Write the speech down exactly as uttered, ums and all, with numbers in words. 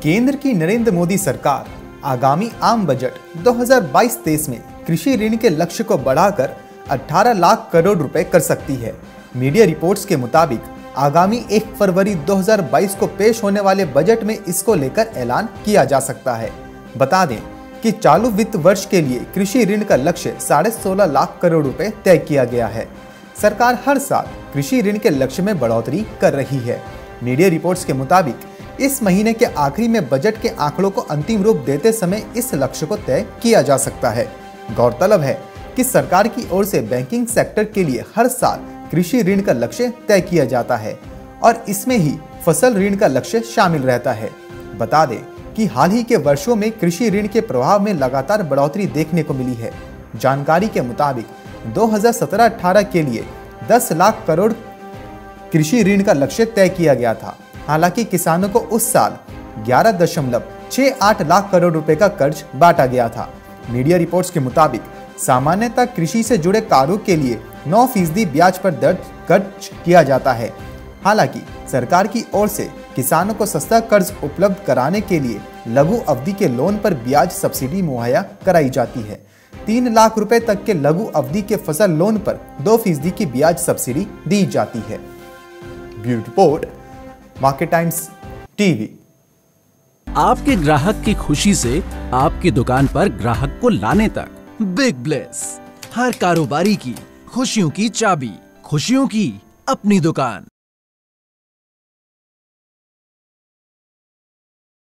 केंद्र की नरेंद्र मोदी सरकार आगामी आम बजट दो हज़ार बाईस तेईस में कृषि ऋण के लक्ष्य को बढ़ाकर अठारह लाख करोड़ रुपए कर सकती है। मीडिया रिपोर्ट्स के मुताबिक आगामी एक फरवरी दो हज़ार बाईस को पेश होने वाले बजट में इसको लेकर ऐलान किया जा सकता है। बता दें कि चालू वित्त वर्ष के लिए कृषि ऋण का लक्ष्य साढ़े सोलह लाख करोड़ रुपए तय किया गया है। सरकार हर साल कृषि ऋण के लक्ष्य में बढ़ोतरी कर रही है। मीडिया रिपोर्ट्स के मुताबिक इस महीने के आखिरी में बजट के आंकड़ों को अंतिम रूप देते समय इस लक्ष्य को तय किया जा सकता है। गौरतलब है कि सरकार की ओर से बैंकिंग सेक्टर के लिए हर साल कृषि ऋण का लक्ष्य तय किया जाता है और इसमें ही फसल ऋण का लक्ष्य शामिल रहता है। बता दें कि हाल ही के वर्षों में कृषि ऋण के प्रभाव में लगातार बढ़ोतरी देखने को मिली है। जानकारी के मुताबिक दो हज़ार सत्रह अठारह के लिए दस लाख करोड़ कृषि ऋण का लक्ष्य तय किया गया था। हालांकि किसानों को उस साल ग्यारह दशमलव छह आठ लाख करोड़ रुपए का कर्ज बांटा गया था। मीडिया रिपोर्ट्स के मुताबिक सामान्यतः कृषि से जुड़े कार्यों के लिए नौ फीसदी ब्याज पर दर कर्ज किया जाता है। हालांकि सरकार की ओर से किसानों को सस्ता कर्ज उपलब्ध कराने के लिए लघु अवधि के लोन पर ब्याज सब्सिडी मुहैया कराई जाती है। तीन लाख रुपए तक के लघु अवधि के फसल लोन पर दो फीसदी की ब्याज सब्सिडी दी जाती है। Bureau report, Market Times TV. आपके ग्राहक की खुशी से आपकी दुकान पर ग्राहक को लाने तक बिग ब्लेस, हर कारोबारी की खुशियों की चाबी, खुशियों की अपनी दुकान।